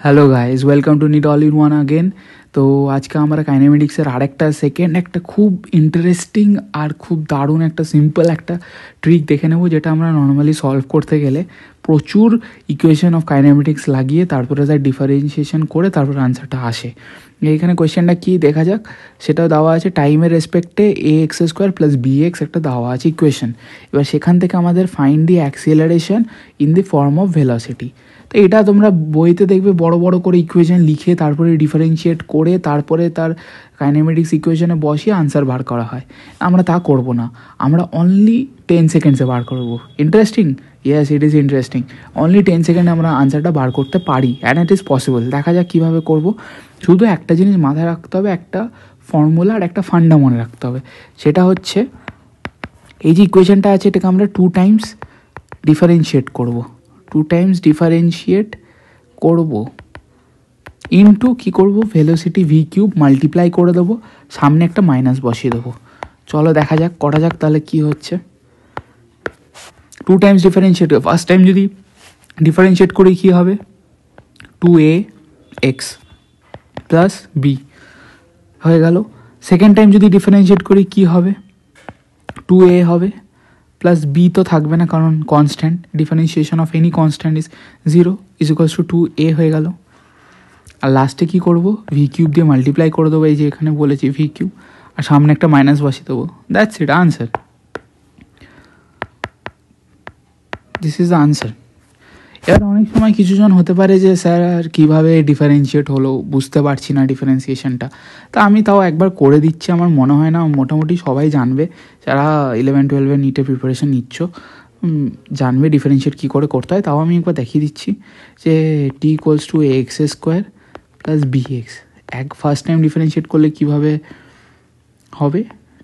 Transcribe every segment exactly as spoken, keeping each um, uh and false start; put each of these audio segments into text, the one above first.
Hello guys, welcome to NEET all in one again. তো আজকে আমরা কাইনেমেটিক্সের আরেকটা সেকেন্ড একটা খুব ইন্টারেস্টিং আর খুব দারুণ একটা সিম্পল একটা ট্রিক দেখে নেব, যেটা আমরা নর্মালি সলভ করতে গেলে প্রচুর ইকুয়েশন অফ কাইনেমেটিক্স লাগিয়ে তারপরে তার ডিফারেন্সিয়েশন করে তারপরে আনসারটা আসে। এইখানে কোয়েশ্চেনটা কী দেখা যাক, সেটাও দেওয়া আছে টাইমের রেসপেক্টে a x square plus b x একটা দেওয়া আছে ইকুয়েশন। এবার সেখান থেকে আমাদের find the acceleration in the form of velocity. তো এটা তোমরা বইতে দেখবে বড় বড় করে ইকুয়েশন লিখে তারপরে ডিফারেন্সিয়েট করে তারপরে তার কাইনেমেটিক্স ইকুয়েশনে বসিয়ে আনসার বার করা হয়। আমরা তা করব না, আমরা অনলি টেন সেকেন্ডসে বার করবো। Interesting? Yes, it is interesting. Only ten সেকেন্ডে আমরা আনসারটা বার করতে পারি অ্যান্ড ইট ইজ পসিবল। দেখা যাক কীভাবে করব। শুধু একটা জিনিস মাথায় রাখতে হবে, একটা ফর্মুলা আর একটা ফান্ডা মনে রাখতে হবে। সেটা হচ্ছে এই যে ইকুয়েশনটা আছে এটাকে আমরা টু টাইমস ডিফারেন্সিয়েট করব টু টাইমস ডিফারেন্সিয়েট করব ইনটু কী করব, ভেলোসিটি ভি কিউব মাল্টিপ্লাই করে দেবো, সামনে একটা মাইনাস বসিয়ে দেবো। চলো দেখা যাক, করা যাক তাহলে কী হচ্ছে। Two times differentiate, first time যদি ডিফারেন্সিয়েট করি কী হবে, two a x plus b হয়ে গেল। সেকেন্ড টাইম যদি ডিফারেন্সিয়েট করি কী হবে, টু এ হবে প্লাস বি তো থাকবে না কারণ constant, differentiation of any constant is zero is equals to two a হয়ে গেল। আর লাস্টে কী করবো, ভি কিউব দিয়ে মাল্টিপ্লাই করে দেবো, এই যে এখানে বলেছি ভি কিউব, আর সামনে একটা মাইনাস বসিয়ে দেবো। That's it, answer. This is the answer. এবার অনেক সময় কিছুজন হতে পারে যে স্যার আর কীভাবে ডিফারেন্সিয়েট হলো, বুঝতে পারছি না ডিফারেন্সিয়েশনটা। তা আমি তাও একবার করে দিচ্ছি, আমার মনে হয় না মোটামুটি সবাই জানবে, যারা ইলেভেন টুয়েলভে নিটে প্রিপারেশন নিচ্ছ জানবে ডিফারেন্সিয়েট কী করে করতে হয়। তাও আমি একবার দেখিয়ে দিচ্ছি যে t equals to a x square plus b x. এক ফার্স্ট টাইম ডিফারেন্সিয়েট করলে কীভাবে হবে,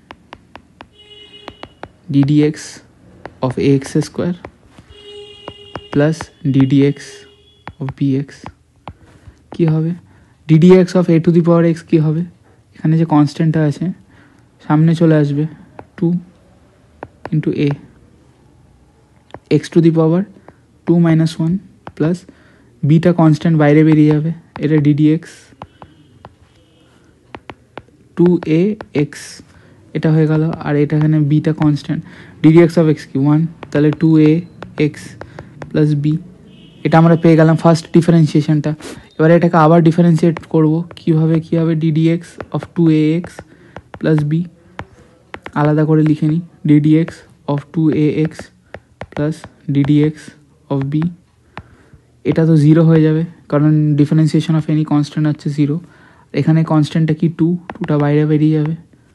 d d x of a x square plus d d x of b x কী হবে, d d x of a to the power x কী হবে, এখানে যে কনস্ট্যান্টটা আছে সামনে চলে আসবে, two into a x to the power two minus one plus বিটা কনস্ট্যান্ট বাইরে বেরিয়ে যাবে, এটা d d x two a x এটা হয়ে গেল। আর এটা এখানে বিটা constant, d d x of x কি ওয়ান, তাহলে two a x plus b, এটা আমরা পেয়ে গেলাম ফার্স্ট ডিফারেন্সিয়েশনটা। এবার এটাকে আবার ডিফারেন্সিয়েট করব, কীভাবে কী হবে, d d x of two a x plus b, আলাদা করে লিখে নিই, d d x of two a x plus d d x of b. এটা তো জিরো হয়ে যাবে কারণ ডিফারেন্সিয়েশন অফ এনি কনস্ট্যান্ট হচ্ছে জিরো। এখানে কনস্ট্যান্টটা কি টু, টুটা বাইরে বেরিয়ে যাবে,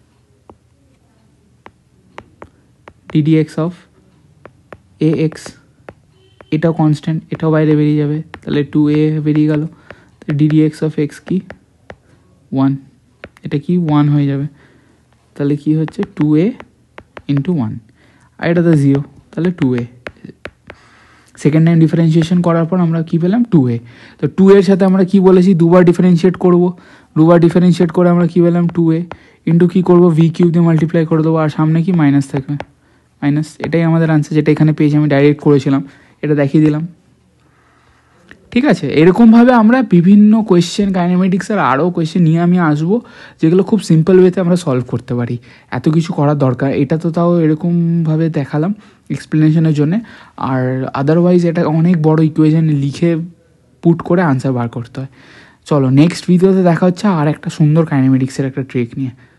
d d x of a x এটাও কনস্ট্যান্ট, এটাও বাইরে বেরিয়ে যাবে, তাহলে টু এ বেরিয়ে গেল, তাহলে ডিডি এক্স অফ এক্স কি ওয়ান, এটা কি ওয়ান হয়ে যাবে, তাহলে কি হচ্ছে টু এ ইন্টু ওয়ান, আর এটা তো জিরো, তাহলে two a. Second time differentiation করার পর আমরা কী পেলাম, টু এ। তো টু এর সাথে আমরা কি বলেছি, দুবার ডিফারেন্সিয়েট করবো, দুবার ডিফারেন্সিয়েট করে আমরা কী পেলাম, টু এ ইন্টু কী করবো, ভি কিউব দিয়ে মাল্টিপ্লাই করে দেবো, আর সামনে কি মাইনাস থাকবে, মাইনাস। এটাই আমাদের আনসার, যেটা এখানে পেয়েছি, আমি ডাইরেক্ট করেছিলাম, এটা দেখিয়ে দিলাম। ঠিক আছে, এরকমভাবে আমরা বিভিন্ন কোয়েশ্চেন কাইনেমেটিক্সের আরও কোয়েশ্চেন নিয়ে আমি আসবো, যেগুলো খুব সিম্পল ওয়েতে আমরা সলভ করতে পারি। এত কিছু করার দরকার, এটা তো তাও এরকমভাবে দেখালাম এক্সপ্লেনেশনের জন্যে। আর আদারওয়াইজ এটা অনেক বড় ইকুয়েশন লিখে পুট করে আনসার বার করতে হয়। চলো নেক্সট ভিডিওতে দেখা হচ্ছে আর একটা সুন্দর কাইনেমেটিক্সের একটা ট্রিক নিয়ে।